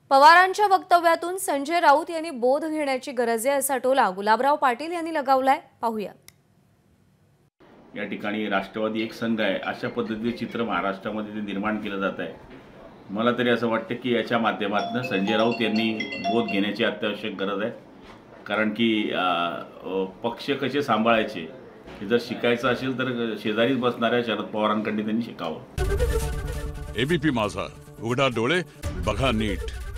पवारांच्या वक्तव्यातून संजय राऊत यांनी बोध घेण्याची गरज आहे असा टोला गुलाबराव पाटील यांनी लगावलाय। पाहूया। या ठिकाणी राष्ट्रवादी एक संघ आहे अशा पद्धतीचे चित्र महाराष्ट्रामध्ये ते निर्माण केलं जात आहे। मला तरी असं वाटतं की याच्या माध्यमातून संजय राऊत यांनी बोध घेण्याची अत्यावश्यक गरज आहे, कारण की पक्ष कसे सांभाळायचे हे जर शिकायचं असेल तर शेजारीच बसणाऱ्या शरद पवारांकडे त्यांनी शिकावं। ABP माझा, उघडा डोळे बघा नीट।